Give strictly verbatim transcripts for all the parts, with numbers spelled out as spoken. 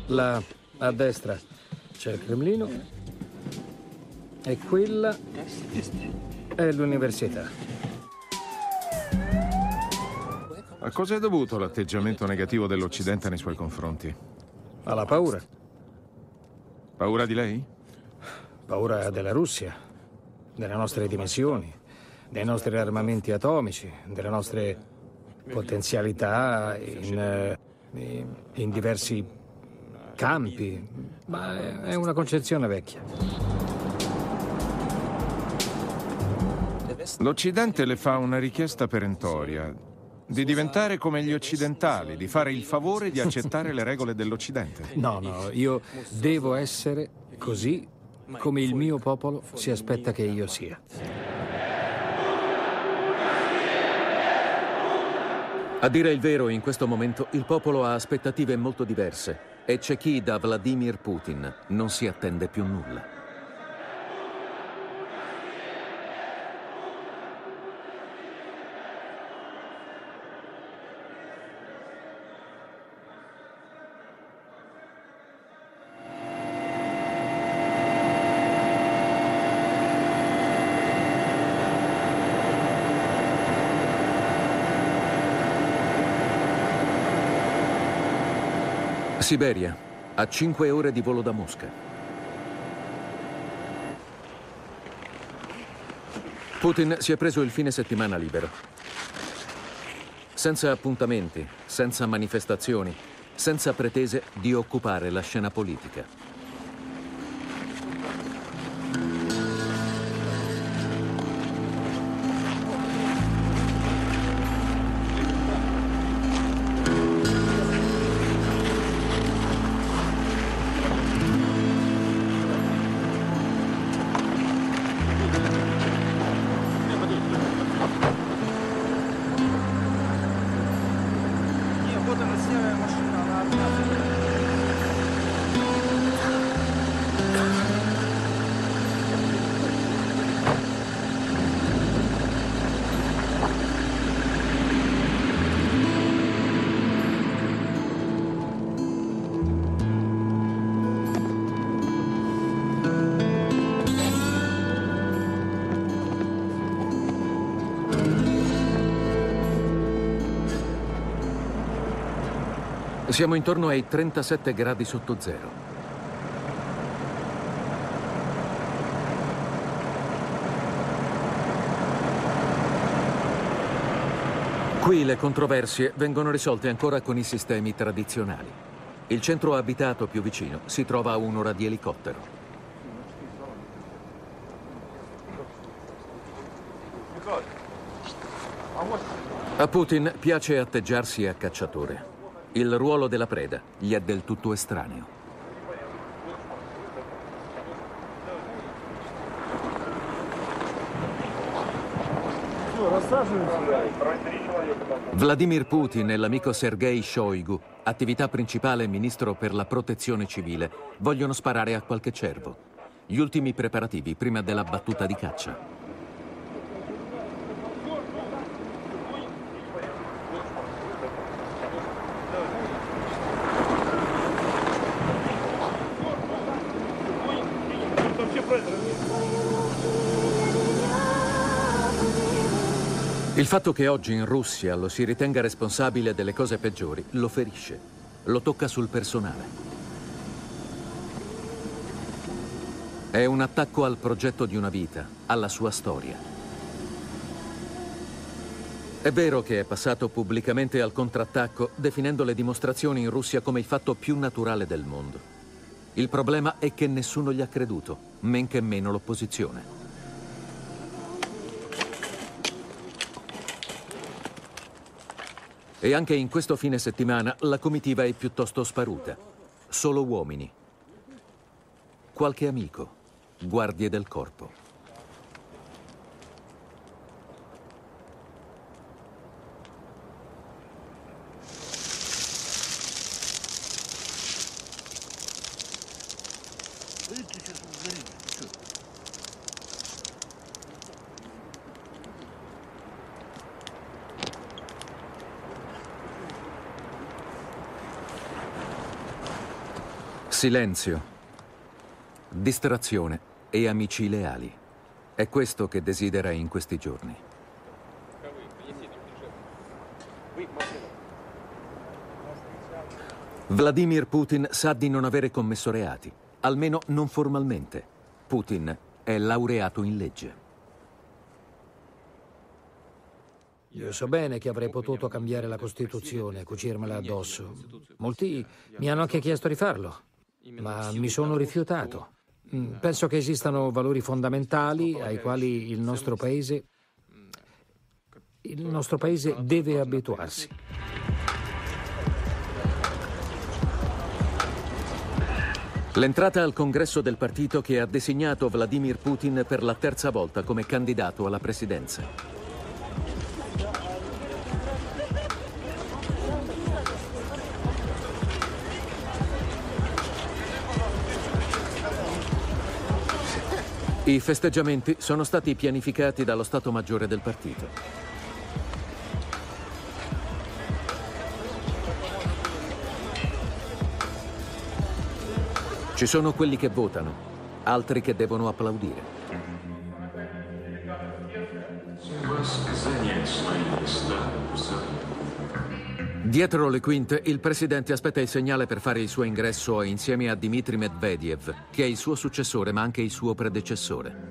Là, a destra, c'è il Cremlino e quella è l'università. A cosa è dovuto l'atteggiamento negativo dell'Occidente nei suoi confronti? Alla paura. Paura di lei? Paura della Russia, delle nostre dimensioni, dei nostri armamenti atomici, delle nostre potenzialità in, in diversi campi. Ma è una concezione vecchia. L'Occidente le fa una richiesta perentoria, di diventare come gli occidentali, di fare il favore di accettare le regole dell'Occidente. No, no, io devo essere così come il mio popolo si aspetta che io sia. A dire il vero, in questo momento il popolo ha aspettative molto diverse e c'è chi da Vladimir Putin non si attende più nulla. Siberia, a cinque ore di volo da Mosca. Putin si è preso il fine settimana libero. Senza appuntamenti, senza manifestazioni, senza pretese di occupare la scena politica. Siamo intorno ai trentasette gradi sotto zero. Qui le controversie vengono risolte ancora con i sistemi tradizionali. Il centro abitato più vicino si trova a un'ora di elicottero. A Putin piace atteggiarsi a cacciatore. Il ruolo della preda gli è del tutto estraneo. Vladimir Putin e l'amico Sergei Shoigu, attività principale ministro per la protezione civile, vogliono sparare a qualche cervo. Gli ultimi preparativi prima della battuta di caccia. Il fatto che oggi in Russia lo si ritenga responsabile delle cose peggiori lo ferisce, lo tocca sul personale. È un attacco al progetto di una vita, alla sua storia. È vero che è passato pubblicamente al contrattacco, definendo le dimostrazioni in Russia come il fatto più naturale del mondo. Il problema è che nessuno gli ha creduto, men che meno l'opposizione. E anche in questo fine settimana la comitiva è piuttosto sparuta. Solo uomini. Qualche amico, guardie del corpo. Silenzio, distrazione e amici leali. È questo che desidera in questi giorni. Vladimir Putin sa di non avere commesso reati, almeno non formalmente. Putin è laureato in legge. Io so bene che avrei potuto cambiare la Costituzione, cucirmela addosso. Molti mi hanno anche chiesto di farlo, ma mi sono rifiutato. Penso che esistano valori fondamentali ai quali il nostro paese, il nostro paese deve abituarsi. L'entrata al congresso del partito che ha designato Vladimir Putin per la terza volta come candidato alla presidenza. I festeggiamenti sono stati pianificati dallo Stato Maggiore del partito. Ci sono quelli che votano, altri che devono applaudire. Dietro le quinte, il presidente aspetta il segnale per fare il suo ingresso insieme a Dmitry Medvedev, che è il suo successore ma anche il suo predecessore.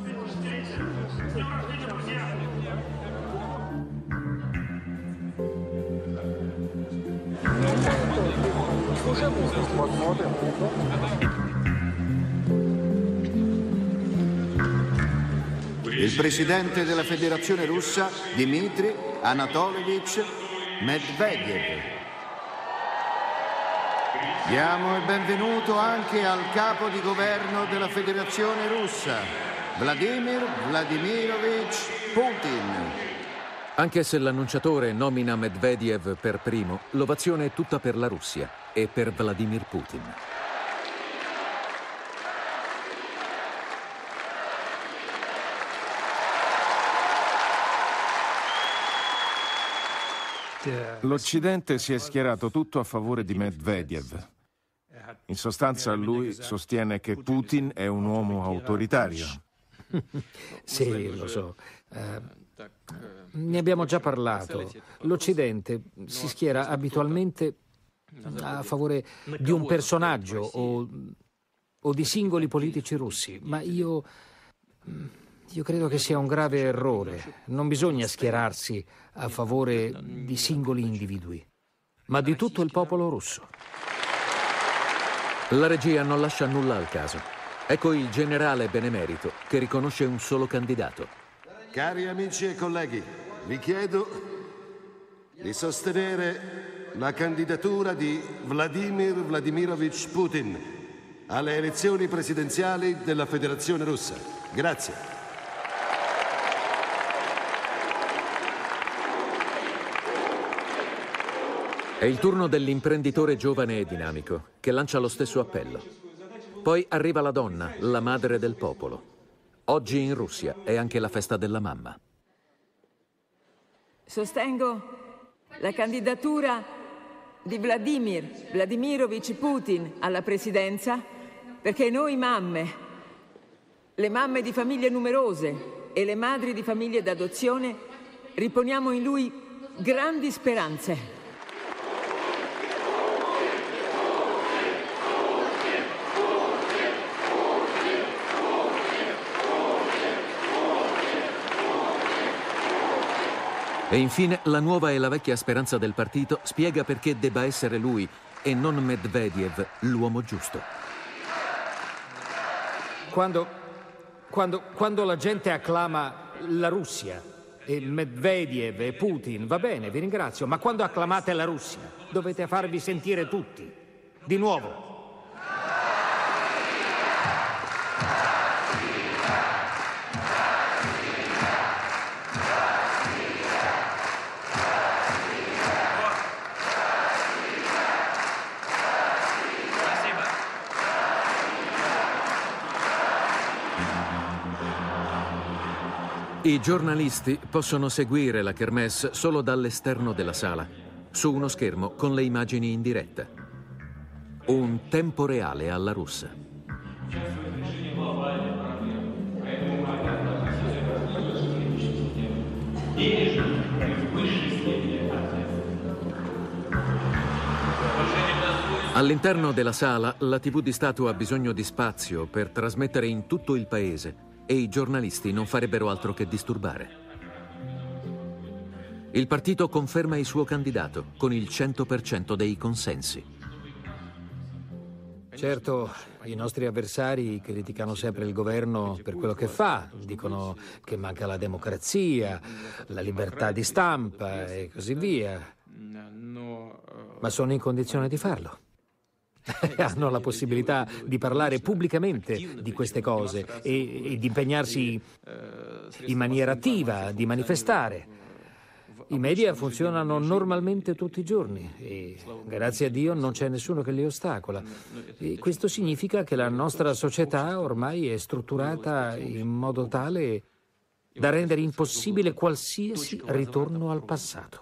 Il presidente della Federazione Russa, Dmitry Anatolievich Medvedev. Diamo il benvenuto anche al capo di governo della Federazione Russa, Vladimir Vladimirovich Putin. Anche se l'annunciatore nomina Medvedev per primo, l'ovazione è tutta per la Russia e per Vladimir Putin. L'Occidente si è schierato tutto a favore di Medvedev. In sostanza, lui sostiene che Putin è un uomo autoritario. Sì, lo so. Uh, ne abbiamo già parlato. L'Occidente si schiera abitualmente a favore di un personaggio o, o di singoli politici russi, ma io... Io credo che sia un grave errore. Non bisogna schierarsi a favore di singoli individui, ma di tutto il popolo russo. La regia non lascia nulla al caso. Ecco il generale benemerito che riconosce un solo candidato. Cari amici e colleghi, vi chiedo di sostenere la candidatura di Vladimir Vladimirovich Putin alle elezioni presidenziali della Federazione Russa. Grazie. È il turno dell'imprenditore giovane e dinamico, che lancia lo stesso appello. Poi arriva la donna, la madre del popolo. Oggi in Russia è anche la festa della mamma. Sostengo la candidatura di Vladimir Vladimirovich Putin alla presidenza perché noi mamme, le mamme di famiglie numerose e le madri di famiglie d'adozione, riponiamo in lui grandi speranze. E infine la nuova e la vecchia speranza del partito spiega perché debba essere lui e non Medvedev l'uomo giusto. Quando, quando, quando la gente acclama la Russia e Medvedev e Putin, va bene, vi ringrazio, ma quando acclamate la Russia dovete farvi sentire tutti, di nuovo. I giornalisti possono seguire la kermesse solo dall'esterno della sala, su uno schermo con le immagini in diretta. Un tempo reale alla russa. All'interno della sala, la tivù di Stato ha bisogno di spazio per trasmettere in tutto il paese e i giornalisti non farebbero altro che disturbare. Il partito conferma il suo candidato con il cento per cento dei consensi. Certo, i nostri avversari criticano sempre il governo per quello che fa, dicono che manca la democrazia, la libertà di stampa e così via, ma sono in condizione di farlo. Hanno la possibilità di parlare pubblicamente di queste cose e, e di impegnarsi in maniera attiva, di manifestare. I media funzionano normalmente tutti i giorni e grazie a Dio non c'è nessuno che li ostacola. E questo significa che la nostra società ormai è strutturata in modo tale da rendere impossibile qualsiasi ritorno al passato.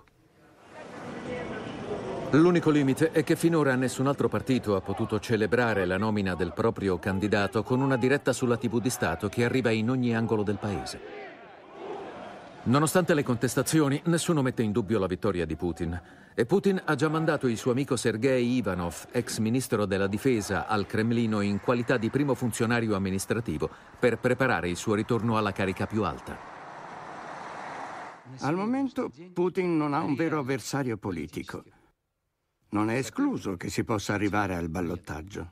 L'unico limite è che finora nessun altro partito ha potuto celebrare la nomina del proprio candidato con una diretta sulla tivù di Stato che arriva in ogni angolo del paese. Nonostante le contestazioni, nessuno mette in dubbio la vittoria di Putin. E Putin ha già mandato il suo amico Sergei Ivanov, ex ministro della difesa, al Cremlino in qualità di primo funzionario amministrativo per preparare il suo ritorno alla carica più alta. Al momento Putin non ha un vero avversario politico. Non è escluso che si possa arrivare al ballottaggio.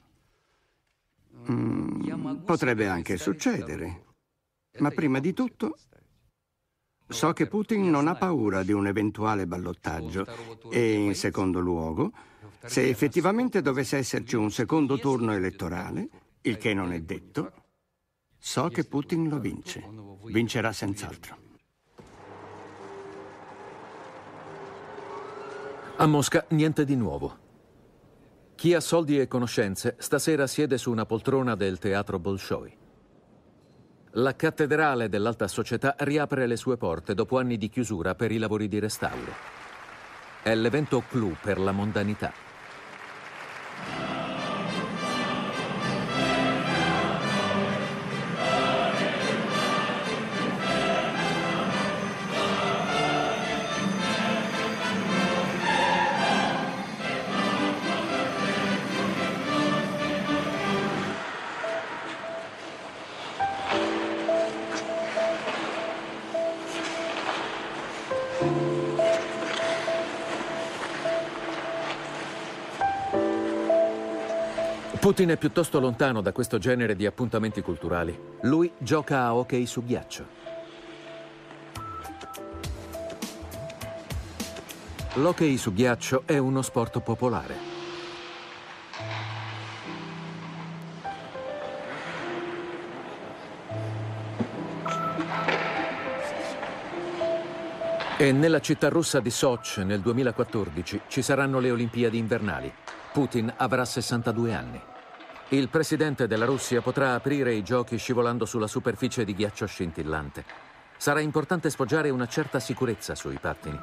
Mm, potrebbe anche succedere. Ma prima di tutto, so che Putin non ha paura di un eventuale ballottaggio e, in secondo luogo, se effettivamente dovesse esserci un secondo turno elettorale, il che non è detto, so che Putin lo vince. Vincerà senz'altro. A Mosca niente di nuovo. Chi ha soldi e conoscenze stasera siede su una poltrona del teatro Bolshoi. La cattedrale dell'alta società riapre le sue porte dopo anni di chiusura per i lavori di restauro. È l'evento clou per la mondanità. Putin è piuttosto lontano da questo genere di appuntamenti culturali. Lui gioca a hockey su ghiaccio. L'hockey su ghiaccio è uno sport popolare. E nella città russa di Sochi nel duemilaquattordici ci saranno le Olimpiadi invernali. Putin avrà sessantadue anni. Il presidente della Russia potrà aprire i giochi scivolando sulla superficie di ghiaccio scintillante. Sarà importante sfoggiare una certa sicurezza sui pattini.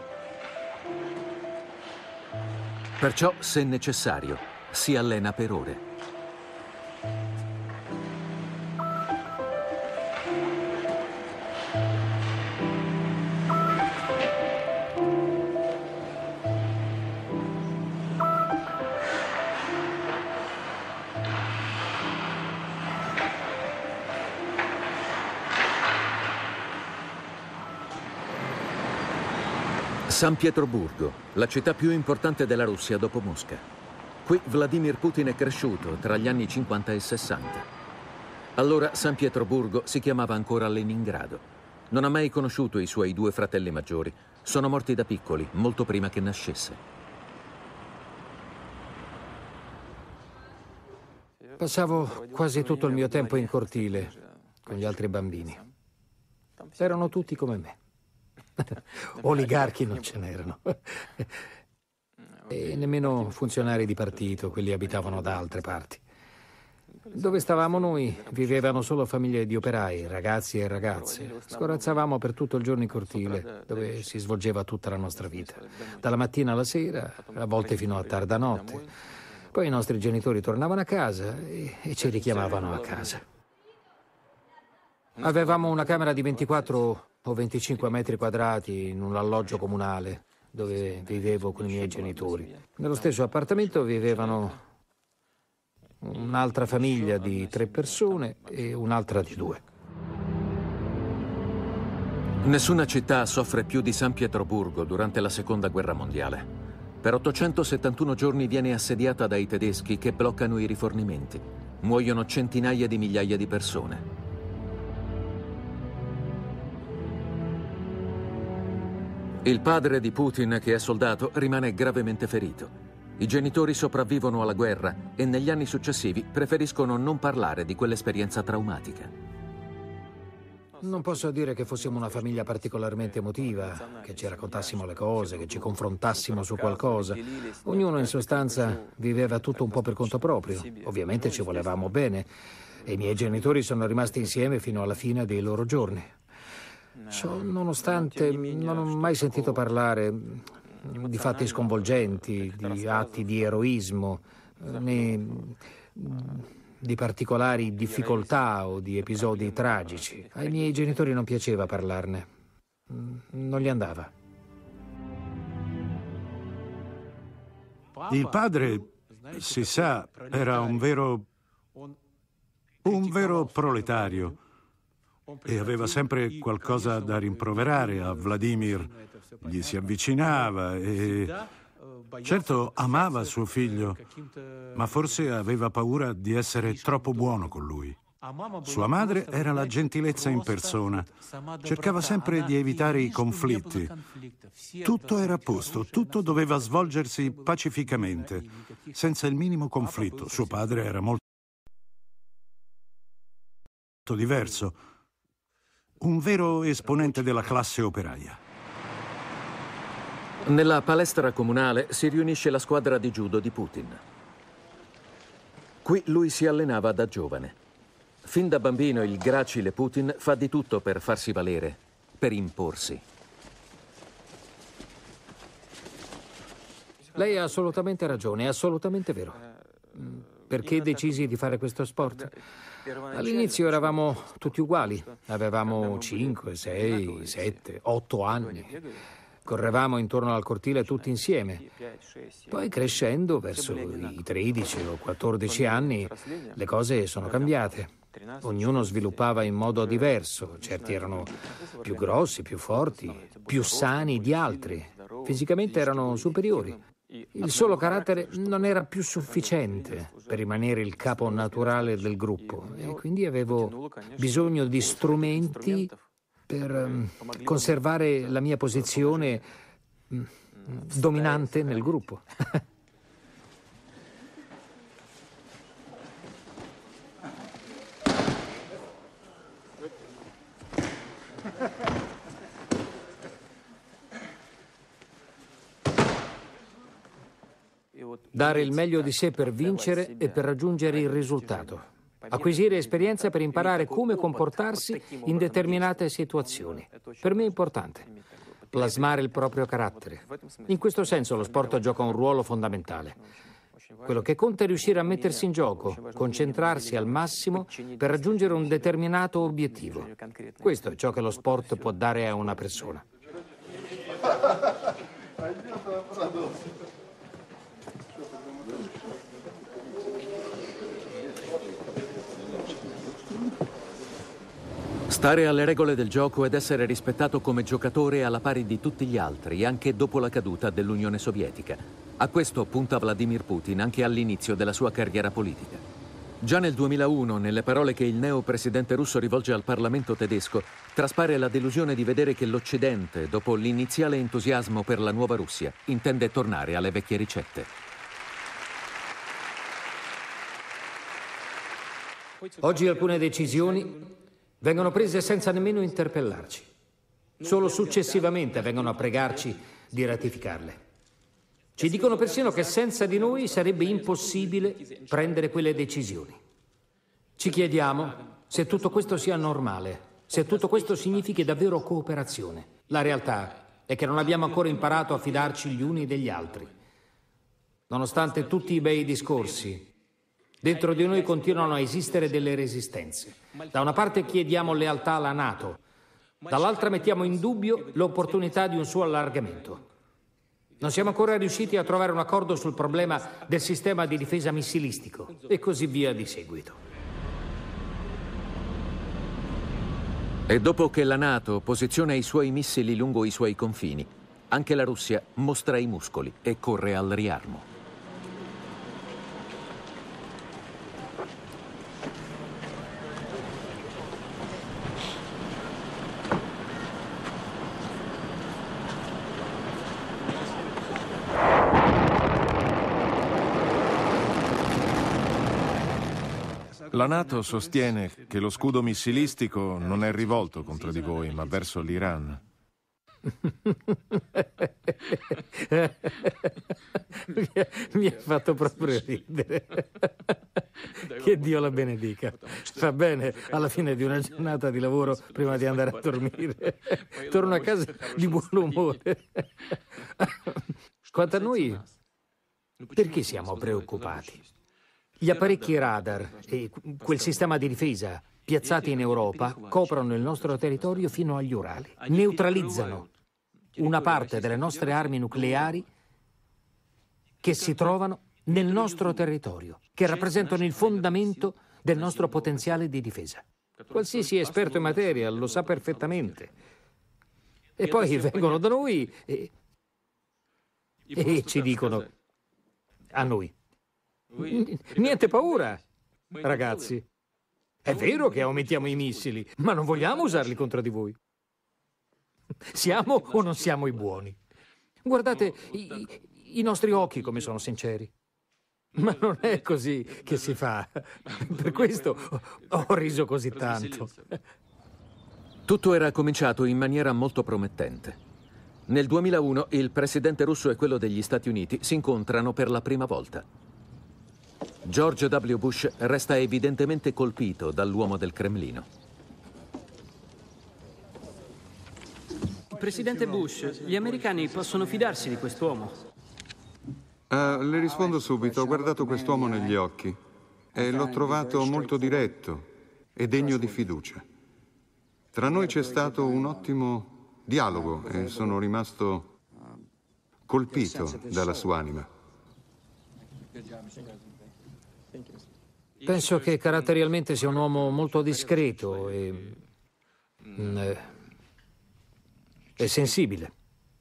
Perciò, se necessario, si allena per ore. San Pietroburgo, la città più importante della Russia dopo Mosca. Qui Vladimir Putin è cresciuto tra gli anni cinquanta e sessanta. Allora San Pietroburgo si chiamava ancora Leningrado. Non ha mai conosciuto i suoi due fratelli maggiori. Sono morti da piccoli, molto prima che nascesse. Passavo quasi tutto il mio tempo in cortile con gli altri bambini. Erano tutti come me. Oligarchi non ce n'erano. E nemmeno funzionari di partito, quelli abitavano da altre parti. Dove stavamo noi vivevano solo famiglie di operai, ragazzi e ragazze. Scorazzavamo per tutto il giorno in cortile, dove si svolgeva tutta la nostra vita. Dalla mattina alla sera, a volte fino a tarda notte. Poi i nostri genitori tornavano a casa e, e ci richiamavano a casa. Avevamo una camera di ventiquattro o venticinque metri quadrati in un alloggio comunale dove vivevo con i miei genitori. Nello stesso appartamento vivevano un'altra famiglia di tre persone e un'altra di due. Nessuna città soffre più di San Pietroburgo durante la Seconda Guerra Mondiale. Per ottocentosettantuno giorni viene assediata dai tedeschi che bloccano i rifornimenti. Muoiono centinaia di migliaia di persone. Il padre di Putin, che è soldato, rimane gravemente ferito. I genitori sopravvivono alla guerra e negli anni successivi preferiscono non parlare di quell'esperienza traumatica. Non posso dire che fossimo una famiglia particolarmente emotiva, che ci raccontassimo le cose, che ci confrontassimo su qualcosa. Ognuno in sostanza viveva tutto un po' per conto proprio. Ovviamente ci volevamo bene e i miei genitori sono rimasti insieme fino alla fine dei loro giorni. Ciò nonostante non ho mai sentito parlare di fatti sconvolgenti, di atti di eroismo, né di particolari difficoltà o di episodi tragici. Ai miei genitori non piaceva parlarne. Non gli andava. Il padre, si sa, era un vero... un vero proletario. E aveva sempre qualcosa da rimproverare a Vladimir. Gli si avvicinava e... certo, amava suo figlio, ma forse aveva paura di essere troppo buono con lui. Sua madre era la gentilezza in persona. Cercava sempre di evitare i conflitti. Tutto era a posto, tutto doveva svolgersi pacificamente, senza il minimo conflitto. Suo padre era molto diverso. Un vero esponente della classe operaia. Nella palestra comunale si riunisce la squadra di judo di Putin. Qui lui si allenava da giovane. Fin da bambino il gracile Putin fa di tutto per farsi valere, per imporsi. Lei ha assolutamente ragione, è assolutamente vero. Perché decisi di fare questo sport? All'inizio eravamo tutti uguali, avevamo cinque, sei, sette, otto anni. Correvamo intorno al cortile tutti insieme. Poi crescendo, verso i tredici o quattordici anni, le cose sono cambiate. Ognuno sviluppava in modo diverso, certi erano più grossi, più forti, più sani di altri. Fisicamente erano superiori. Il solo carattere non era più sufficiente per rimanere il capo naturale del gruppo e quindi avevo bisogno di strumenti per um, conservare la mia posizione um, dominante nel gruppo. Dare il meglio di sé per vincere e per raggiungere il risultato. Acquisire esperienza per imparare come comportarsi in determinate situazioni. Per me è importante. Plasmare il proprio carattere. In questo senso lo sport gioca un ruolo fondamentale. Quello che conta è riuscire a mettersi in gioco, concentrarsi al massimo per raggiungere un determinato obiettivo. Questo è ciò che lo sport può dare a una persona. Stare alle regole del gioco ed essere rispettato come giocatore alla pari di tutti gli altri, anche dopo la caduta dell'Unione Sovietica. A questo punta Vladimir Putin anche all'inizio della sua carriera politica. Già nel duemilauno, nelle parole che il neo-presidente russo rivolge al Parlamento tedesco, traspare la delusione di vedere che l'Occidente, dopo l'iniziale entusiasmo per la nuova Russia, intende tornare alle vecchie ricette. Oggi alcune decisioni vengono prese senza nemmeno interpellarci. Solo successivamente vengono a pregarci di ratificarle. Ci dicono persino che senza di noi sarebbe impossibile prendere quelle decisioni. Ci chiediamo se tutto questo sia normale, se tutto questo significhi davvero cooperazione. La realtà è che non abbiamo ancora imparato a fidarci gli uni degli altri. Nonostante tutti i bei discorsi, dentro di noi continuano a esistere delle resistenze. Da una parte chiediamo lealtà alla NATO, dall'altra mettiamo in dubbio l'opportunità di un suo allargamento. Non siamo ancora riusciti a trovare un accordo sul problema del sistema di difesa missilistico e così via di seguito. E dopo che la NATO posiziona i suoi missili lungo i suoi confini, anche la Russia mostra i muscoli e corre al riarmo. La NATO sostiene che lo scudo missilistico non è rivolto contro di voi, ma verso l'Iran. Mi ha fatto proprio ridere. Che Dio la benedica. Fa bene alla fine di una giornata di lavoro prima di andare a dormire. Torno a casa di buon umore. Quanto a noi, perché siamo preoccupati? Gli apparecchi radar e quel sistema di difesa piazzati in Europa coprono il nostro territorio fino agli Urali. Neutralizzano una parte delle nostre armi nucleari che si trovano nel nostro territorio, che rappresentano il fondamento del nostro potenziale di difesa. Qualsiasi esperto in materia lo sa perfettamente. E poi vengono da noi e, e ci dicono a noi: niente paura, ragazzi. È vero che aumentiamo i missili, ma non vogliamo usarli contro di voi. Siamo o non siamo i buoni? Guardate i, i nostri occhi come sono sinceri. Ma non è così che si fa. Per questo ho riso così tanto. Tutto era cominciato in maniera molto promettente. Nel duemilauno il presidente russo e quello degli Stati Uniti si incontrano per la prima volta. George W. Bush resta evidentemente colpito dall'uomo del Cremlino. Presidente Bush, gli americani possono fidarsi di quest'uomo? Uh, le rispondo subito. Ho guardato quest'uomo negli occhi e l'ho trovato molto diretto e degno di fiducia. Tra noi c'è stato un ottimo dialogo e sono rimasto colpito dalla sua anima. Penso che caratterialmente sia un uomo molto discreto e, e, e sensibile.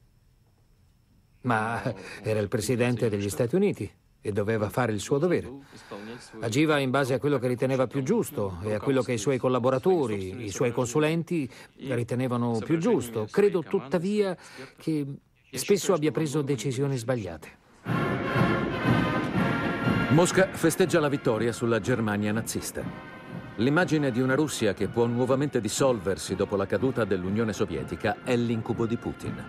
Ma era il presidente degli Stati Uniti e doveva fare il suo dovere. Agiva in base a quello che riteneva più giusto e a quello che i suoi collaboratori, i suoi consulenti ritenevano più giusto. Credo tuttavia che spesso abbia preso decisioni sbagliate. Mosca festeggia la vittoria sulla Germania nazista. L'immagine di una Russia che può nuovamente dissolversi dopo la caduta dell'Unione Sovietica è l'incubo di Putin.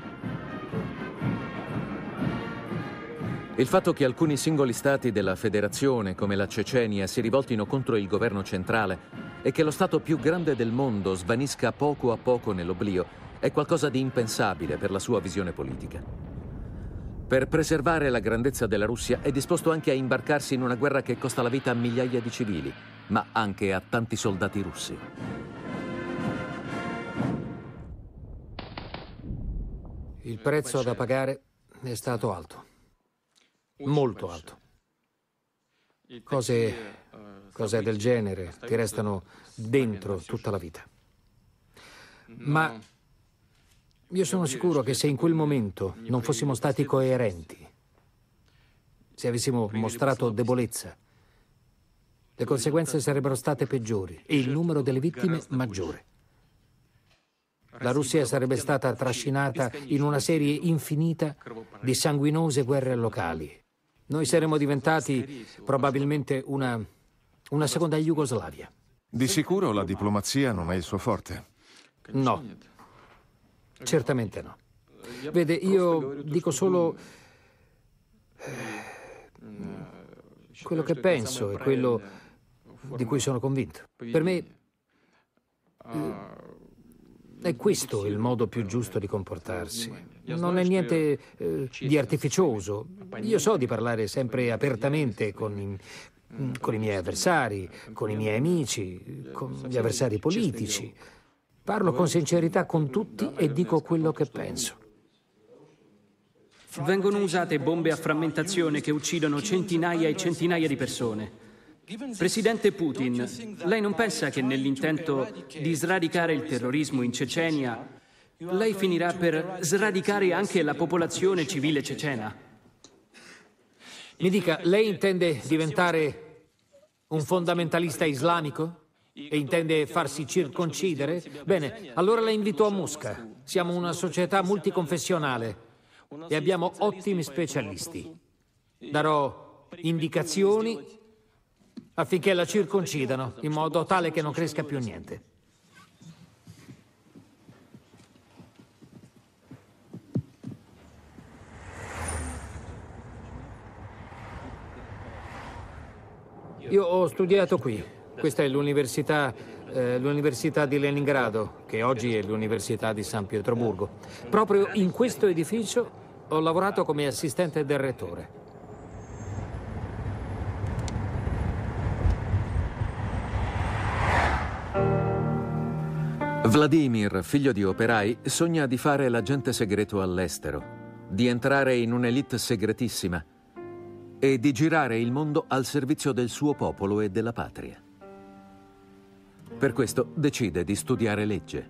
Il fatto che alcuni singoli stati della federazione, come la Cecenia, si rivoltino contro il governo centrale e che lo stato più grande del mondo svanisca poco a poco nell'oblio è qualcosa di impensabile per la sua visione politica. Per preservare la grandezza della Russia è disposto anche a imbarcarsi in una guerra che costa la vita a migliaia di civili, ma anche a tanti soldati russi. Il prezzo da pagare è stato alto, molto alto. Cose, cose del genere ti restano dentro tutta la vita. Ma io sono sicuro che se in quel momento non fossimo stati coerenti, se avessimo mostrato debolezza, le conseguenze sarebbero state peggiori e il numero delle vittime maggiore. La Russia sarebbe stata trascinata in una serie infinita di sanguinose guerre locali. Noi saremmo diventati probabilmente una, una seconda Jugoslavia. Di sicuro la diplomazia non è il suo forte. No. Certamente no. Vede, io dico solo quello che penso e quello di cui sono convinto. Per me è questo il modo più giusto di comportarsi. Non è niente eh, di artificioso. Io so di parlare sempre apertamente con i, con i miei avversari, con i miei amici, con gli avversari politici. Parlo con sincerità con tutti e dico quello che penso. Vengono usate bombe a frammentazione che uccidono centinaia e centinaia di persone. Presidente Putin, lei non pensa che nell'intento di sradicare il terrorismo in Cecenia, lei finirà per sradicare anche la popolazione civile cecena? Mi dica, lei intende diventare un fondamentalista islamico? E intende farsi circoncidere? Bene, allora la invito a Mosca. Siamo una società multiconfessionale e abbiamo ottimi specialisti. Darò indicazioni affinché la circoncidano, in modo tale che non cresca più niente. Io ho studiato qui. Questa è l'università, eh, l'università di Leningrado, che oggi è l'Università di San Pietroburgo. Proprio in questo edificio ho lavorato come assistente del rettore. Vladimir, figlio di operai, sogna di fare l'agente segreto all'estero, di entrare in un'elite segretissima e di girare il mondo al servizio del suo popolo e della patria. Per questo decide di studiare legge.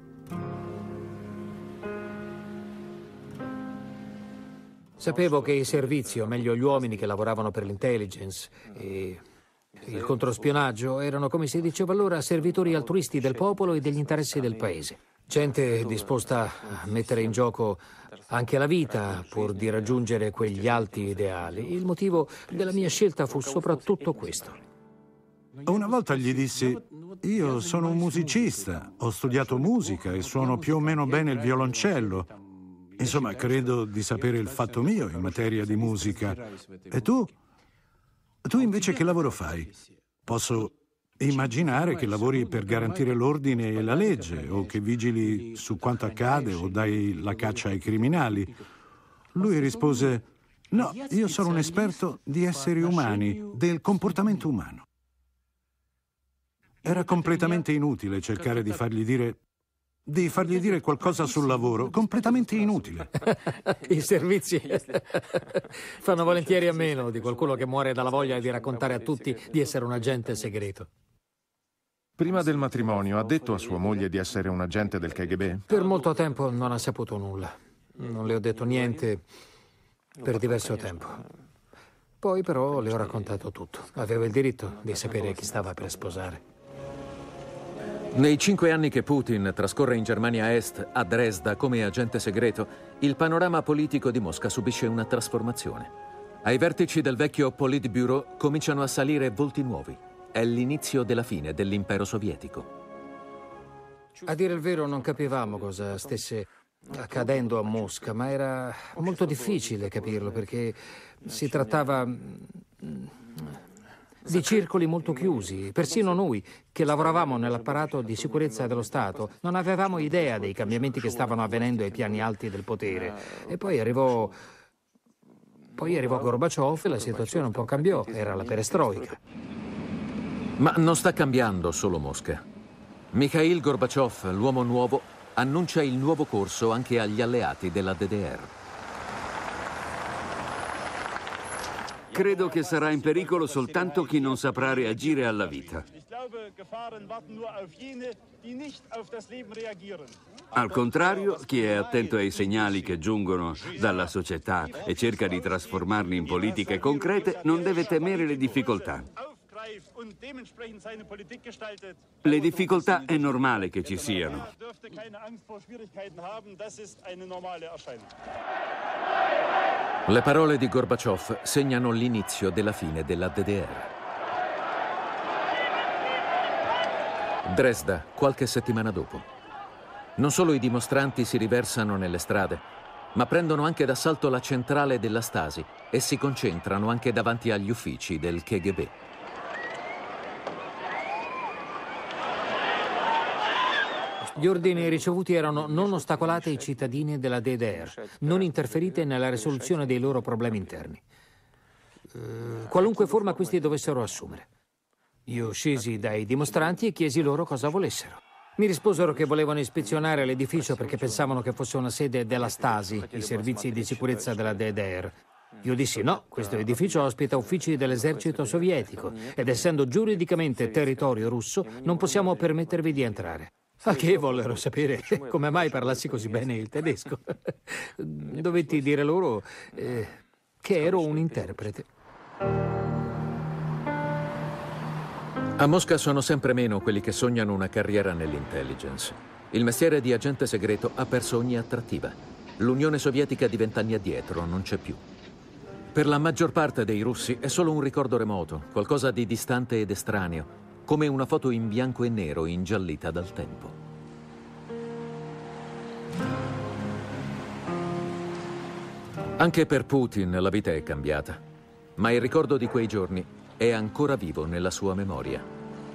Sapevo che i servizi, o meglio gli uomini che lavoravano per l'intelligence e il controspionaggio, erano, come si diceva allora, servitori altruisti del popolo e degli interessi del paese. Gente disposta a mettere in gioco anche la vita pur di raggiungere quegli alti ideali. Il motivo della mia scelta fu soprattutto questo. Una volta gli dissi: io sono un musicista, ho studiato musica e suono più o meno bene il violoncello. Insomma, credo di sapere il fatto mio in materia di musica. E tu? Tu invece che lavoro fai? Posso immaginare che lavori per garantire l'ordine e la legge, o che vigili su quanto accade o dai la caccia ai criminali. Lui rispose: no, io sono un esperto di esseri umani, del comportamento umano. Era completamente inutile cercare di fargli dire di fargli dire qualcosa sul lavoro, completamente inutile. I servizi fanno volentieri a meno di qualcuno che muore dalla voglia di raccontare a tutti di essere un agente segreto. Prima del matrimonio ha detto a sua moglie di essere un agente del K G B? Per molto tempo non ha saputo nulla. Non le ho detto niente per diverso tempo. Poi però le ho raccontato tutto. Avevo il diritto di sapere chi stava per sposare. Nei cinque anni che Putin trascorre in Germania Est, a Dresda, come agente segreto, il panorama politico di Mosca subisce una trasformazione. Ai vertici del vecchio Politburo cominciano a salire volti nuovi. È l'inizio della fine dell'impero sovietico. A dire il vero non capivamo cosa stesse accadendo a Mosca, ma era molto difficile capirlo perché si trattava di circoli molto chiusi. Persino noi, che lavoravamo nell'apparato di sicurezza dello Stato, non avevamo idea dei cambiamenti che stavano avvenendo ai piani alti del potere. E poi arrivò... Poi arrivò Gorbaciov e la situazione un po' cambiò. Era la perestroika. Ma non sta cambiando solo Mosca. Mikhail Gorbaciov, l'uomo nuovo, annuncia il nuovo corso anche agli alleati della D D R. Credo che sarà in pericolo soltanto chi non saprà reagire alla vita. Al contrario, chi è attento ai segnali che giungono dalla società e cerca di trasformarli in politiche concrete non deve temere le difficoltà. Le difficoltà è normale che ci siano. Le parole di Gorbaciov segnano l'inizio della fine della D D R. Dresda, qualche settimana dopo. Non solo i dimostranti si riversano nelle strade, ma prendono anche d'assalto la centrale della Stasi e si concentrano anche davanti agli uffici del K G B. Gli ordini ricevuti erano: non ostacolate i cittadini della D D R, non interferite nella risoluzione dei loro problemi interni, uh, qualunque forma questi dovessero assumere. Io scesi dai dimostranti e chiesi loro cosa volessero. Mi risposero che volevano ispezionare l'edificio perché pensavano che fosse una sede della Stasi, i servizi di sicurezza della D D R. Io dissi no, questo edificio ospita uffici dell'esercito sovietico ed essendo giuridicamente territorio russo non possiamo permettervi di entrare. A che vollero sapere come mai parlassi così bene il tedesco. Dovetti dire loro eh, che ero un interprete. A Mosca sono sempre meno quelli che sognano una carriera nell'intelligence. Il mestiere di agente segreto ha perso ogni attrattiva. L'Unione Sovietica di vent'anni addietro non c'è più. Per la maggior parte dei russi è solo un ricordo remoto, qualcosa di distante ed estraneo, come una foto in bianco e nero ingiallita dal tempo. Anche per Putin la vita è cambiata, ma il ricordo di quei giorni è ancora vivo nella sua memoria.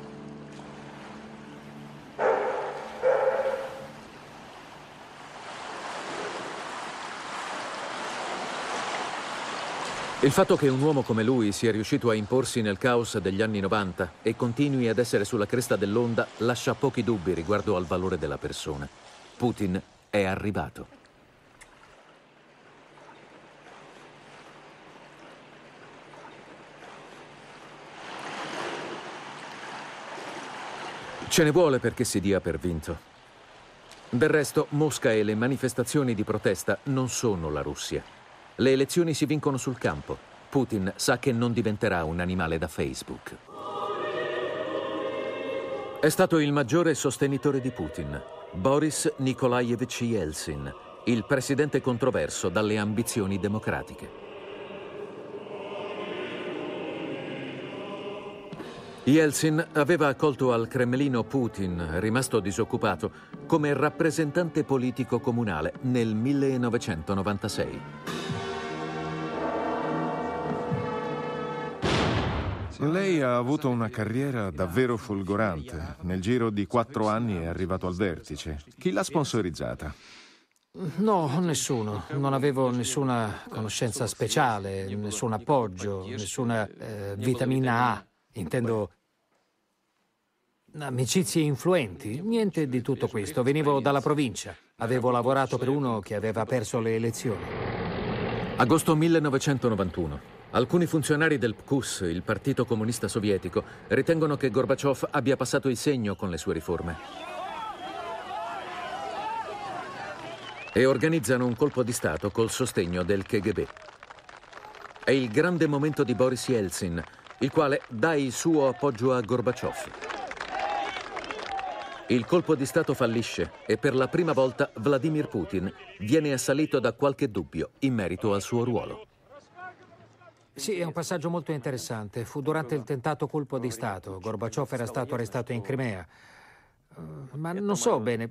Il fatto che un uomo come lui sia riuscito a imporsi nel caos degli anni novanta e continui ad essere sulla cresta dell'onda lascia pochi dubbi riguardo al valore della persona. Putin è arrivato. Ce ne vuole perché si dia per vinto. Del resto, Mosca e le manifestazioni di protesta non sono la Russia. Le elezioni si vincono sul campo. Putin sa che non diventerà un animale da Facebook. È stato il maggiore sostenitore di Putin, Boris Nikolaevich Yeltsin, il presidente controverso dalle ambizioni democratiche. Yeltsin aveva accolto al Cremlino Putin, rimasto disoccupato, come rappresentante politico comunale nel millenovecentonovantasei. Lei ha avuto una carriera davvero folgorante. Nel giro di quattro anni è arrivato al vertice. Chi l'ha sponsorizzata? No, nessuno. Non avevo nessuna conoscenza speciale, nessun appoggio, nessuna eh, vitamina A. Intendo amicizie influenti. Niente di tutto questo. Venivo dalla provincia. Avevo lavorato per uno che aveva perso le elezioni. Agosto millenovecentonovantuno. Alcuni funzionari del P Q S, il Partito Comunista Sovietico, ritengono che Gorbaciov abbia passato il segno con le sue riforme. E organizzano un colpo di Stato col sostegno del K G B. È il grande momento di Boris Yeltsin, il quale dà il suo appoggio a Gorbaciov. Il colpo di Stato fallisce e per la prima volta Vladimir Putin viene assalito da qualche dubbio in merito al suo ruolo. Sì, è un passaggio molto interessante. Fu durante il tentato colpo di Stato. Gorbaciov era stato arrestato in Crimea. Uh, ma non so bene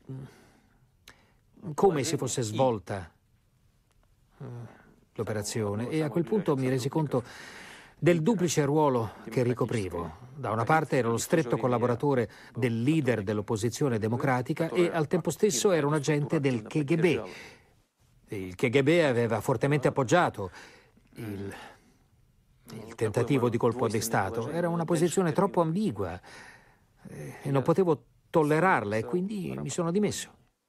come si fosse svolta uh, l'operazione e a quel punto mi resi conto del duplice ruolo che ricoprivo. Da una parte ero lo stretto collaboratore del leader dell'opposizione democratica e al tempo stesso ero un agente del K G B. Il K G B aveva fortemente appoggiato il... Il tentativo di colpo di Stato. Era una posizione troppo ambigua e non potevo tollerarla e quindi mi sono dimesso,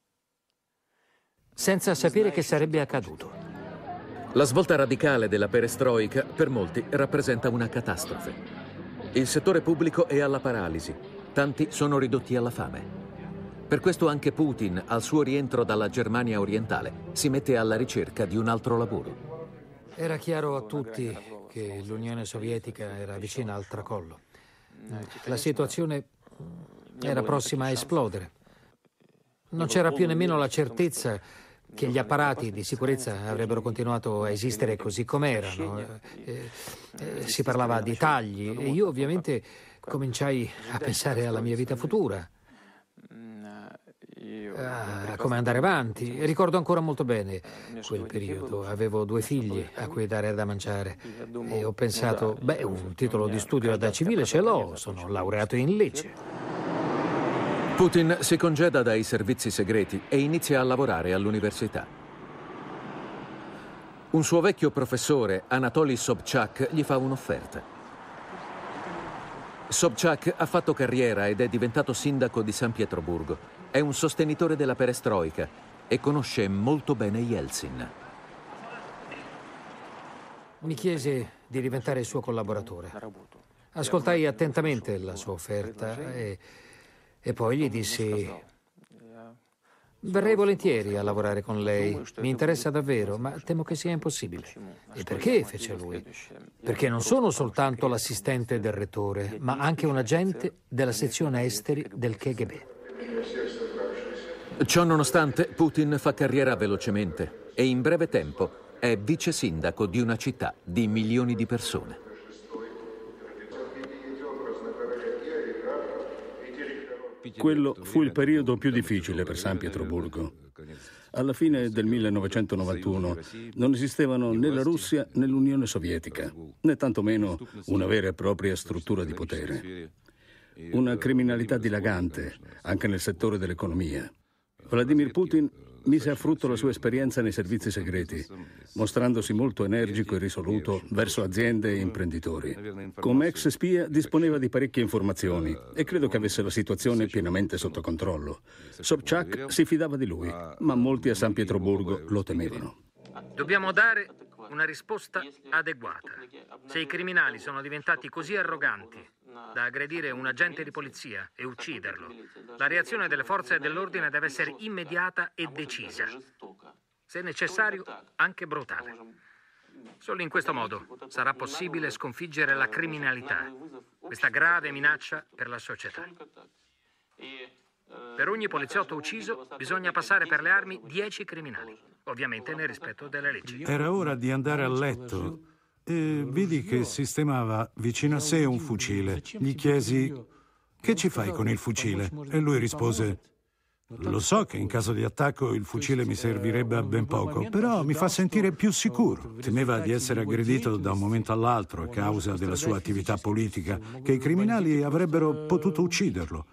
senza sapere che sarebbe accaduto. La svolta radicale della perestroica per molti rappresenta una catastrofe. Il settore pubblico è alla paralisi, tanti sono ridotti alla fame. Per questo anche Putin, al suo rientro dalla Germania orientale, si mette alla ricerca di un altro lavoro. Era chiaro a tutti che l'Unione Sovietica era vicina al tracollo. La situazione era prossima a esplodere. Non c'era più nemmeno la certezza che gli apparati di sicurezza avrebbero continuato a esistere così com'erano. Eh, eh, si parlava di tagli e io ovviamente cominciai a pensare alla mia vita futura, a come andare avanti. Ricordo ancora molto bene quel periodo. Avevo due figli a cui dare da mangiare e ho pensato, beh, un titolo di studio da civile ce l'ho, sono laureato in legge. Putin si congeda dai servizi segreti e inizia a lavorare all'università. Un suo vecchio professore, Anatoly Sobchak, gli fa un'offerta. Sobchak ha fatto carriera ed è diventato sindaco di San Pietroburgo. È un sostenitore della perestroica e conosce molto bene Yeltsin. Mi chiese di diventare il suo collaboratore. Ascoltai attentamente la sua offerta e, e poi gli dissi: verrei volentieri a lavorare con lei, mi interessa davvero, ma temo che sia impossibile. E perché? Fece lui. Perché non sono soltanto l'assistente del rettore, ma anche un agente della sezione esteri del K G B. Ciò nonostante, Putin fa carriera velocemente e in breve tempo è vice sindaco di una città di milioni di persone. Quello fu il periodo più difficile per San Pietroburgo. Alla fine del millenovecentonovantuno non esistevano né la Russia né l'Unione Sovietica, né tantomeno una vera e propria struttura di potere. Una criminalità dilagante, anche nel settore dell'economia. Vladimir Putin mise a frutto la sua esperienza nei servizi segreti, mostrandosi molto energico e risoluto verso aziende e imprenditori. Come ex spia disponeva di parecchie informazioni e credo che avesse la situazione pienamente sotto controllo. Sobchak si fidava di lui, ma molti a San Pietroburgo lo temevano. Dobbiamo dare una risposta adeguata. Se i criminali sono diventati così arroganti da aggredire un agente di polizia e ucciderlo, la reazione delle forze dell'ordine deve essere immediata e decisa, se necessario anche brutale. Solo in questo modo sarà possibile sconfiggere la criminalità, questa grave minaccia per la società. Per ogni poliziotto ucciso bisogna passare per le armi dieci criminali, ovviamente nel rispetto delle leggi. Era ora di andare a letto e vidi che sistemava vicino a sé un fucile. Gli chiesi: che ci fai con il fucile? E lui rispose: lo so che in caso di attacco il fucile mi servirebbe a ben poco, però mi fa sentire più sicuro. Temeva di essere aggredito da un momento all'altro a causa della sua attività politica, che i criminali avrebbero potuto ucciderlo.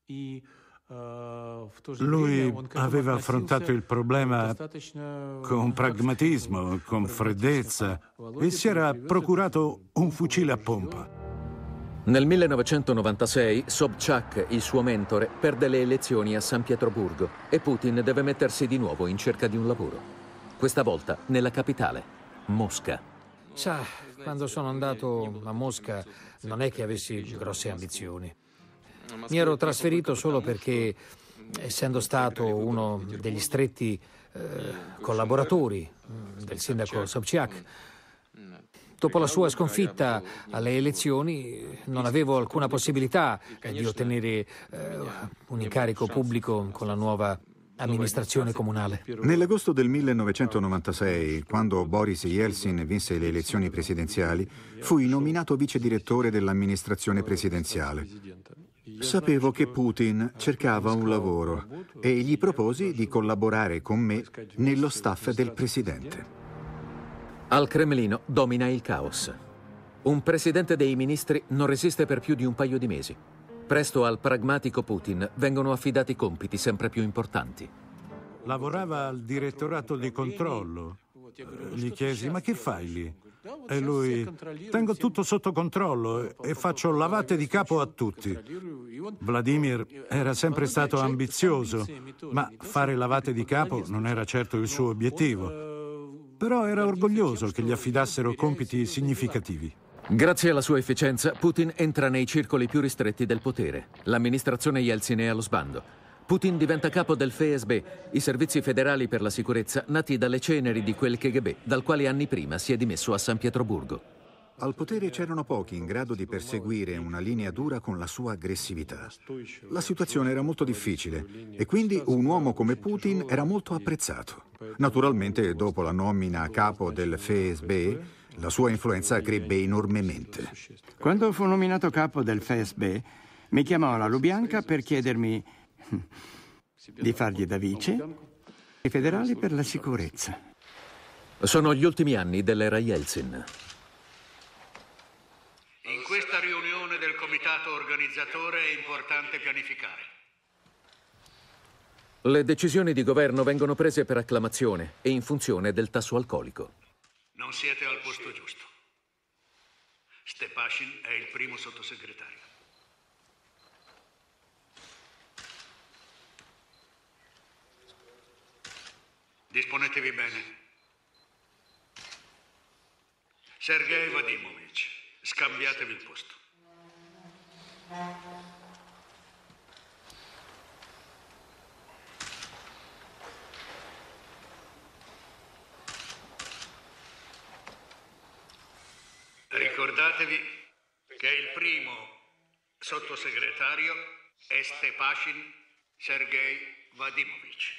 Lui aveva affrontato il problema con pragmatismo, con freddezza, e si era procurato un fucile a pompa. Nel millenovecentonovantasei Sobchak, il suo mentore, perde le elezioni a San Pietroburgo e Putin deve mettersi di nuovo in cerca di un lavoro. Questa volta nella capitale, Mosca. Sa, quando sono andato a Mosca non è che avessi grosse ambizioni. Mi ero trasferito solo perché, essendo stato uno degli stretti eh, collaboratori del sindaco Sobchak, dopo la sua sconfitta alle elezioni non avevo alcuna possibilità di ottenere eh, un incarico pubblico con la nuova amministrazione comunale. Nell'agosto del millenovecentonovantasei, quando Boris Yeltsin vinse le elezioni presidenziali, fui nominato vice direttore dell'amministrazione presidenziale. Sapevo che Putin cercava un lavoro e gli proposi di collaborare con me nello staff del presidente. Al Cremlino domina il caos. Un presidente dei ministri non resiste per più di un paio di mesi. Presto al pragmatico Putin vengono affidati compiti sempre più importanti. Lavorava al direttorato di controllo. Gli chiesi: ma che fai lì? E lui: tengo tutto sotto controllo e faccio lavate di capo a tutti. Vladimir era sempre stato ambizioso, ma fare lavate di capo non era certo il suo obiettivo. Però era orgoglioso che gli affidassero compiti significativi. Grazie alla sua efficienza, Putin entra nei circoli più ristretti del potere. L'amministrazione Yeltsin è allo sbando. Putin diventa capo del F S B, i servizi federali per la sicurezza nati dalle ceneri di quel K G B, dal quale anni prima si è dimesso a San Pietroburgo. Al potere c'erano pochi in grado di perseguire una linea dura con la sua aggressività. La situazione era molto difficile e quindi un uomo come Putin era molto apprezzato. Naturalmente, dopo la nomina a capo del F S B, la sua influenza crebbe enormemente. Quando fu nominato capo del F S B, mi chiamò alla Lubianka per chiedermi di fargli da vice i federali per la sicurezza. Sono gli ultimi anni dell'era Yeltsin. In questa riunione del comitato organizzatore è importante pianificare. Le decisioni di governo vengono prese per acclamazione e in funzione del tasso alcolico. Non siete al posto giusto. Stepashin è il primo sottosegretario. Disponetevi bene. Sergei Vadimovich, scambiatevi il posto. Ricordatevi che il primo sottosegretario è Stepashin Sergei Vadimovich.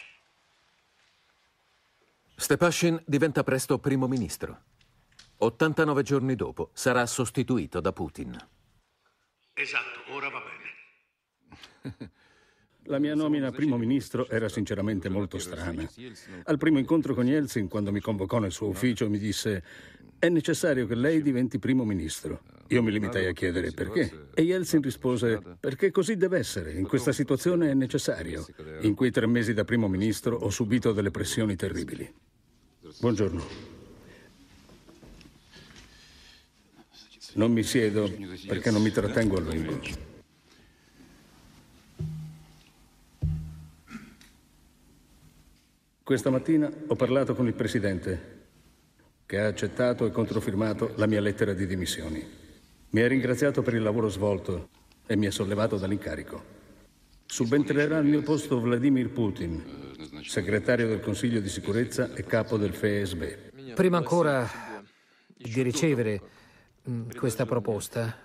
Stepashin diventa presto primo ministro. ottantanove giorni dopo sarà sostituito da Putin. Esatto, ora va bene. La mia nomina a primo ministro era sinceramente molto strana. Al primo incontro con Yeltsin, quando mi convocò nel suo ufficio, mi disse: è necessario che lei diventi primo ministro. Io mi limitai a chiedere perché. E Yeltsin rispose: perché così deve essere. In questa situazione è necessario. In quei tre mesi da primo ministro ho subito delle pressioni terribili. Buongiorno. Non mi siedo perché non mi trattengo a lungo. Questa mattina ho parlato con il Presidente, che ha accettato e controfirmato la mia lettera di dimissioni. Mi ha ringraziato per il lavoro svolto e mi ha sollevato dall'incarico. Subentrerà al mio posto Vladimir Putin, segretario del Consiglio di Sicurezza e capo del F S B. Prima ancora di ricevere questa proposta,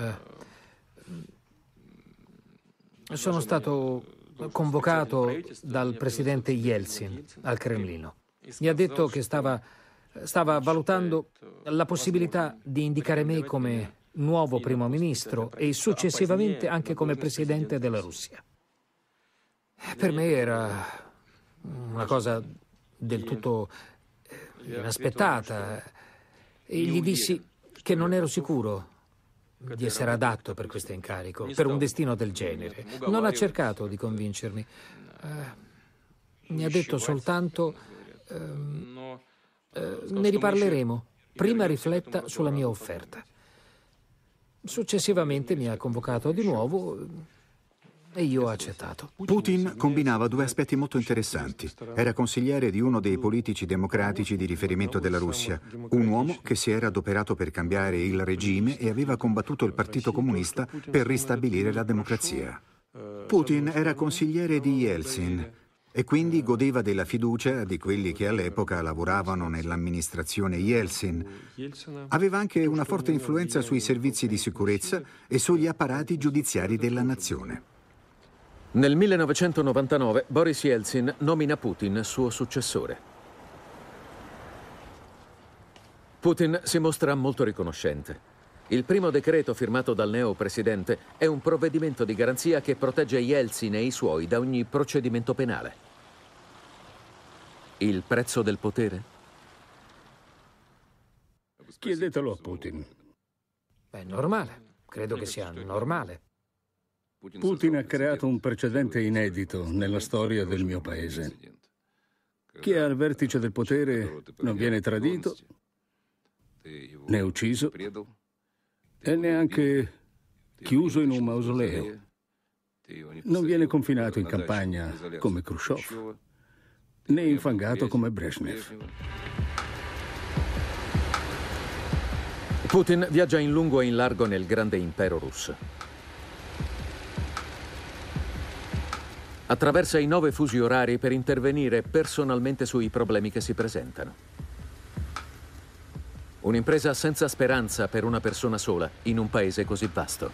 eh, sono stato convocato dal presidente Yeltsin al Cremlino. Mi ha detto che stava, stava valutando la possibilità di indicare me come nuovo primo ministro e successivamente anche come presidente della Russia. Per me era una cosa del tutto inaspettata e gli dissi che non ero sicuro di essere adatto per questo incarico, per un destino del genere. Non ha cercato di convincermi. Uh, mi ha detto soltanto uh, uh, ne riparleremo. Prima rifletta sulla mia offerta. Successivamente mi ha convocato di nuovo e io ho accettato. Putin combinava due aspetti molto interessanti. Era consigliere di uno dei politici democratici di riferimento della Russia, un uomo che si era adoperato per cambiare il regime e aveva combattuto il Partito Comunista per ristabilire la democrazia. Putin era consigliere di Yeltsin e quindi godeva della fiducia di quelli che all'epoca lavoravano nell'amministrazione Yeltsin. Aveva anche una forte influenza sui servizi di sicurezza e sugli apparati giudiziari della nazione. Nel millenovecentonovantanove Boris Yeltsin nomina Putin suo successore. Putin si mostra molto riconoscente. Il primo decreto firmato dal neopresidente è un provvedimento di garanzia che protegge Yeltsin e i suoi da ogni procedimento penale. Il prezzo del potere? Chiedetelo a Putin. È normale, credo che sia normale. Putin ha creato un precedente inedito nella storia del mio paese. Chi è al vertice del potere non viene tradito, né ucciso, e neanche chiuso in un mausoleo. Non viene confinato in campagna come Khrushchev, né infangato come Brezhnev. Putin viaggia in lungo e in largo nel grande impero russo. Attraversa i nove fusi orari per intervenire personalmente sui problemi che si presentano. Un'impresa senza speranza per una persona sola in un paese così vasto.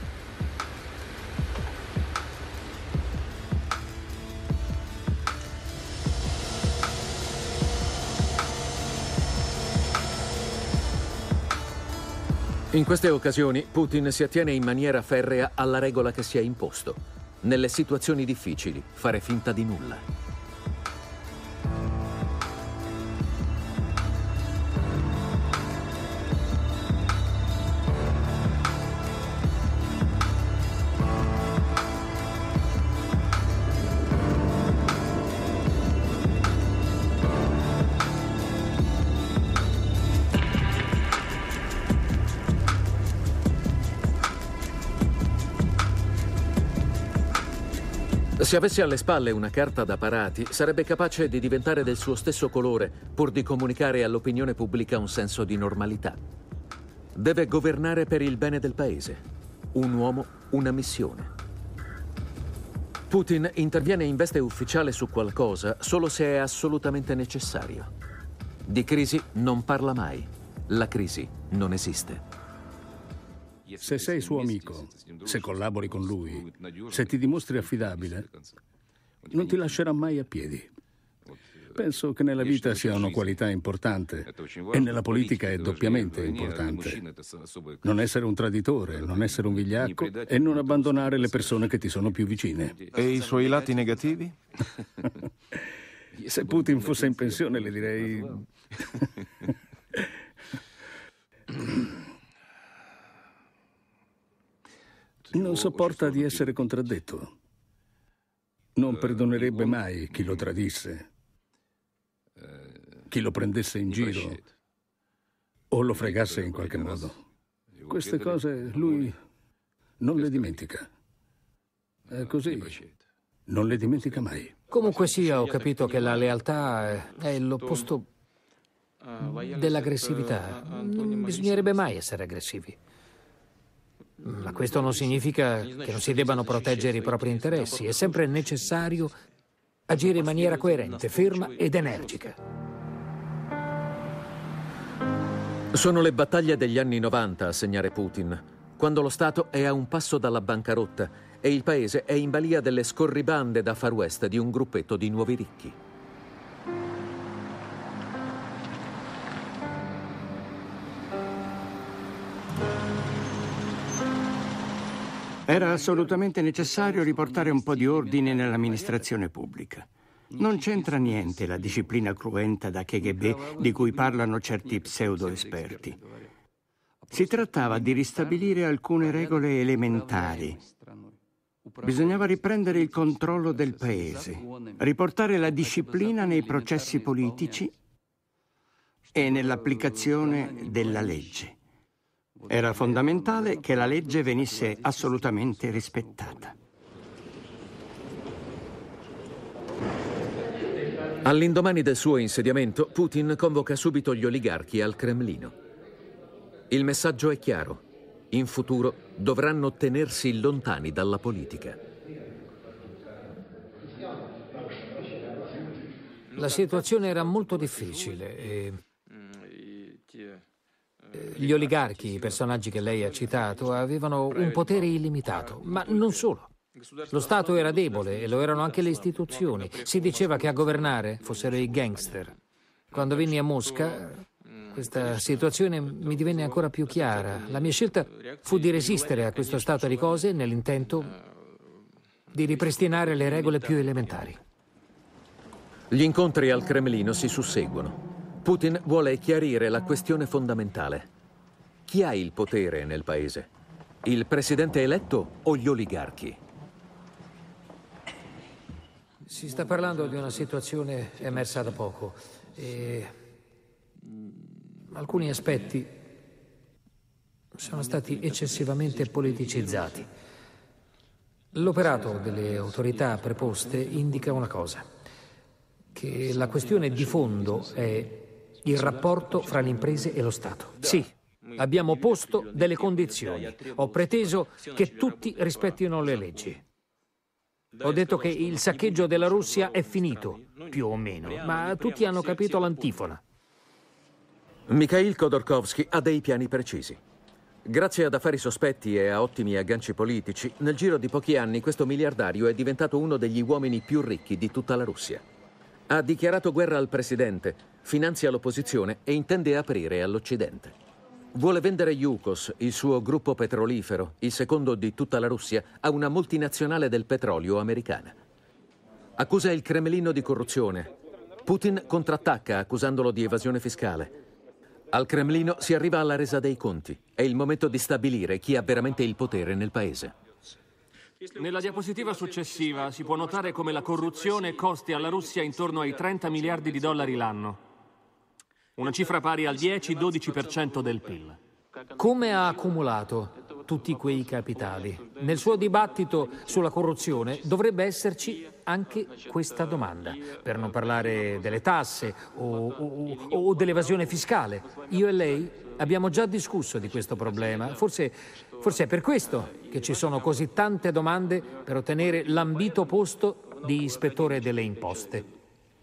In queste occasioni Putin si attiene in maniera ferrea alla regola che si è imposto. Nelle situazioni difficili, fare finta di nulla. Se avesse alle spalle una carta da parati, sarebbe capace di diventare del suo stesso colore, pur di comunicare all'opinione pubblica un senso di normalità. Deve governare per il bene del paese. Un uomo, una missione. Putin interviene in veste ufficiale su qualcosa solo se è assolutamente necessario. Di crisi non parla mai. La crisi non esiste. Se sei suo amico, se collabori con lui, se ti dimostri affidabile, non ti lascerà mai a piedi. Penso che nella vita sia una qualità importante e nella politica è doppiamente importante. Non essere un traditore, non essere un vigliacco e non abbandonare le persone che ti sono più vicine. E i suoi lati negativi? Se Putin fosse in pensione le direi... Non sopporta di essere contraddetto. Non perdonerebbe mai chi lo tradisse, chi lo prendesse in giro o lo fregasse in qualche modo. Queste cose lui non le dimentica. È così. Non le dimentica mai. Comunque sia, ho capito che la lealtà è l'opposto dell'aggressività. Non bisognerebbe mai essere aggressivi. Ma questo non significa che non si debbano proteggere i propri interessi. È sempre necessario agire in maniera coerente, ferma ed energica. Sono le battaglie degli anni novanta a segnare Putin, quando lo Stato è a un passo dalla bancarotta e il paese è in balia delle scorribande da Far West di un gruppetto di nuovi ricchi. Era assolutamente necessario riportare un po' di ordine nell'amministrazione pubblica. Non c'entra niente la disciplina cruenta da K G B di cui parlano certi pseudo-esperti. Si trattava di ristabilire alcune regole elementari. Bisognava riprendere il controllo del paese, riportare la disciplina nei processi politici e nell'applicazione della legge. Era fondamentale che la legge venisse assolutamente rispettata. All'indomani del suo insediamento, Putin convoca subito gli oligarchi al Cremlino. Il messaggio è chiaro. In futuro dovranno tenersi lontani dalla politica. La situazione era molto difficile e... Gli oligarchi, i personaggi che lei ha citato, avevano un potere illimitato, ma non solo. Lo Stato era debole e lo erano anche le istituzioni. Si diceva che a governare fossero i gangster. Quando venni a Mosca, questa situazione mi divenne ancora più chiara. La mia scelta fu di resistere a questo stato di cose nell'intento di ripristinare le regole più elementari. Gli incontri al Cremlino si susseguono. Putin vuole chiarire la questione fondamentale. Chi ha il potere nel paese? Il presidente eletto o gli oligarchi? Si sta parlando di una situazione emersa da poco e alcuni aspetti sono stati eccessivamente politicizzati. L'operato delle autorità preposte indica una cosa, che la questione di fondo è il rapporto fra le imprese e lo Stato. Sì, abbiamo posto delle condizioni. Ho preteso che tutti rispettino le leggi. Ho detto che il saccheggio della Russia è finito, più o meno, ma tutti hanno capito l'antifona. Mikhail Khodorkovsky ha dei piani precisi. Grazie ad affari sospetti e a ottimi agganci politici, nel giro di pochi anni questo miliardario è diventato uno degli uomini più ricchi di tutta la Russia. Ha dichiarato guerra al presidente, finanzia l'opposizione e intende aprire all'Occidente. Vuole vendere Yukos, il suo gruppo petrolifero, il secondo di tutta la Russia, a una multinazionale del petrolio americana. Accusa il Cremlino di corruzione. Putin contrattacca accusandolo di evasione fiscale. Al Cremlino si arriva alla resa dei conti. È il momento di stabilire chi ha veramente il potere nel paese. Nella diapositiva successiva si può notare come la corruzione costi alla Russia intorno ai trenta miliardi di dollari l'anno. Una cifra pari al dieci dodici per cento del P I L. Come ha accumulato tutti quei capitali. Nel suo dibattito sulla corruzione dovrebbe esserci anche questa domanda, per non parlare delle tasse o, o, o dell'evasione fiscale. Io e lei abbiamo già discusso di questo problema. Forse, forse è per questo che ci sono così tante domande per ottenere l'ambito posto di ispettore delle imposte.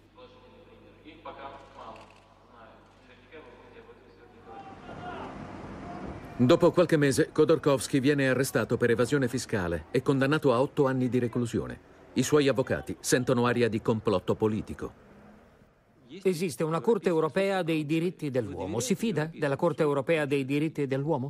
Dopo qualche mese, Khodorkovsky viene arrestato per evasione fiscale e condannato a otto anni di reclusione. I suoi avvocati sentono aria di complotto politico. Esiste una Corte europea dei diritti dell'uomo. Si fida della Corte europea dei diritti dell'uomo?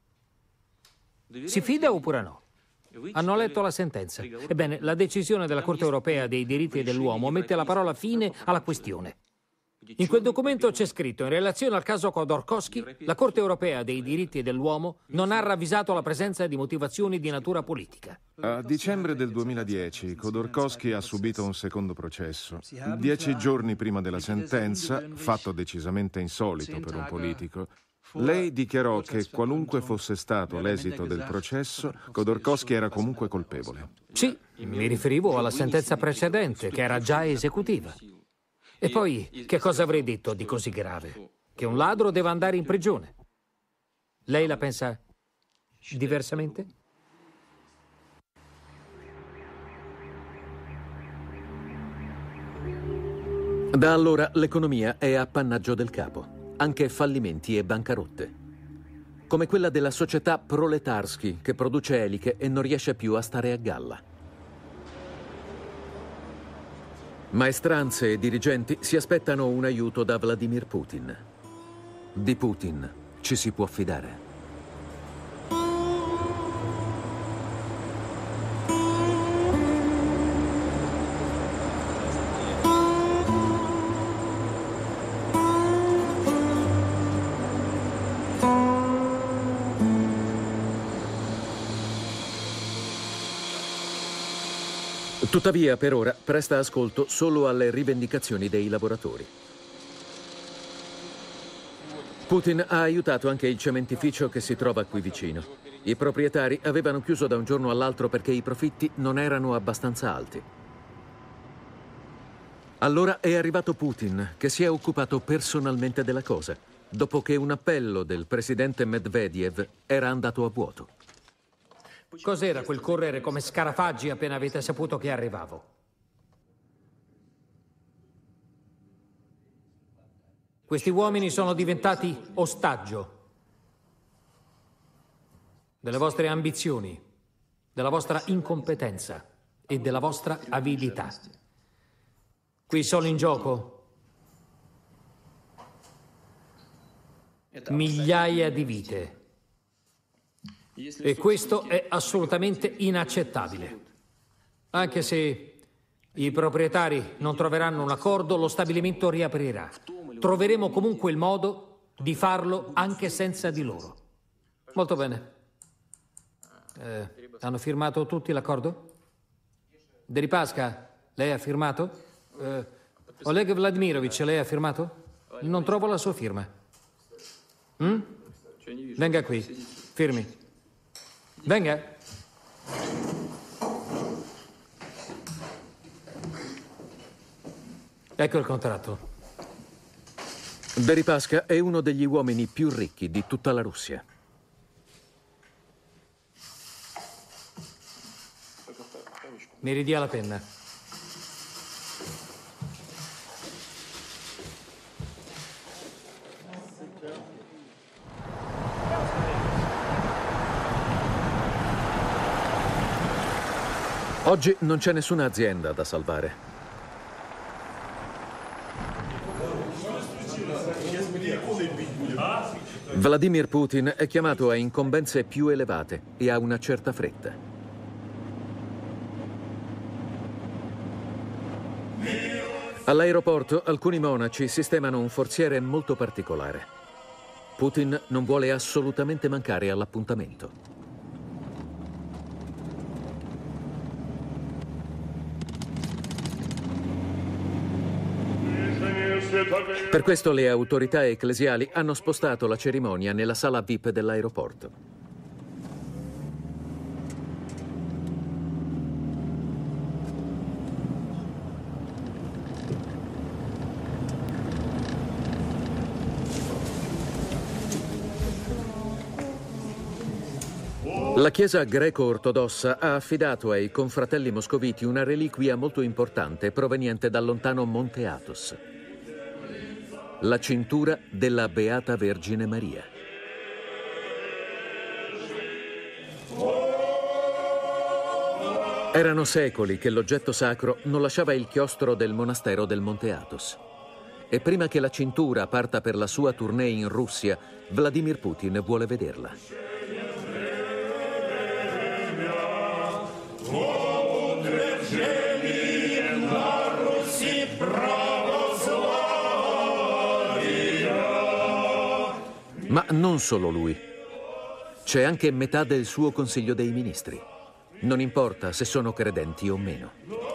Si fida oppure no? Hanno letto la sentenza. Ebbene, la decisione della Corte europea dei diritti dell'uomo mette la parola fine alla questione. In quel documento c'è scritto: in relazione al caso Khodorkovsky, la Corte europea dei diritti dell'uomo non ha ravvisato la presenza di motivazioni di natura politica. A dicembre del duemiladieci, Khodorkovsky ha subito un secondo processo. Dieci giorni prima della sentenza, fatto decisamente insolito per un politico, lei dichiarò che qualunque fosse stato l'esito del processo, Khodorkovsky era comunque colpevole. Sì, mi riferivo alla sentenza precedente, che era già esecutiva. E poi, che cosa avrei detto di così grave? Che un ladro deve andare in prigione. Lei la pensa diversamente? Da allora l'economia è appannaggio del capo, anche fallimenti e bancarotte. Come quella della società Proletarsky, che produce eliche e non riesce più a stare a galla. Maestranze e dirigenti si aspettano un aiuto da Vladimir Putin. Di Putin ci si può fidare. Tuttavia, per ora, presta ascolto solo alle rivendicazioni dei lavoratori. Putin ha aiutato anche il cementificio che si trova qui vicino. I proprietari avevano chiuso da un giorno all'altro perché i profitti non erano abbastanza alti. Allora è arrivato Putin, che si è occupato personalmente della cosa, dopo che un appello del presidente Medvedev era andato a vuoto. Cos'era quel correre come scarafaggi appena avete saputo che arrivavo? Questi uomini sono diventati ostaggio delle vostre ambizioni, della vostra incompetenza e della vostra avidità. Qui sono in gioco migliaia di vite. E questo è assolutamente inaccettabile. Anche se i proprietari non troveranno un accordo, lo stabilimento riaprirà. Troveremo comunque il modo di farlo anche senza di loro. Molto bene. Eh, hanno firmato tutti l'accordo? Deripaska, lei ha firmato? Eh, Oleg Vladimirovich, lei ha firmato? Non trovo la sua firma. Mm? Venga qui, firmi. Venga. Ecco il contratto. Deripaska è uno degli uomini più ricchi di tutta la Russia. Mi ridia la penna. Oggi non c'è nessuna azienda da salvare. Vladimir Putin è chiamato a incombenze più elevate e ha una certa fretta. All'aeroporto alcuni monaci sistemano un forziere molto particolare. Putin non vuole assolutamente mancare all'appuntamento. Per questo le autorità ecclesiali hanno spostato la cerimonia nella sala V I P dell'aeroporto. La Chiesa greco-ortodossa ha affidato ai confratelli moscoviti una reliquia molto importante proveniente dal lontano Monte Athos, la cintura della Beata Vergine Maria. Erano secoli che l'oggetto sacro non lasciava il chiostro del monastero del Monte Athos. E prima che la cintura parta per la sua tournée in Russia, Vladimir Putin vuole vederla. Ma non solo lui. C'è anche metà del suo Consiglio dei Ministri. Non importa se sono credenti o meno.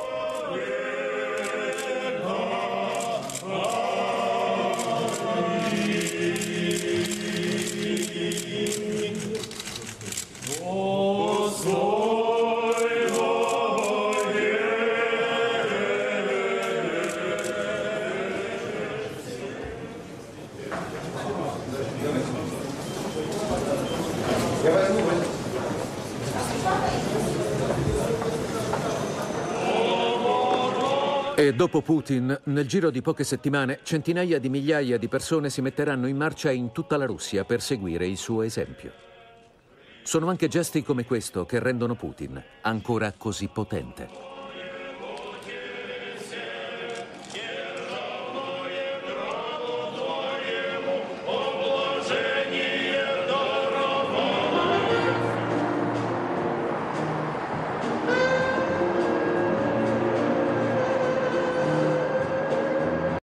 E dopo Putin, nel giro di poche settimane, centinaia di migliaia di persone si metteranno in marcia in tutta la Russia per seguire il suo esempio. Sono anche gesti come questo che rendono Putin ancora così potente.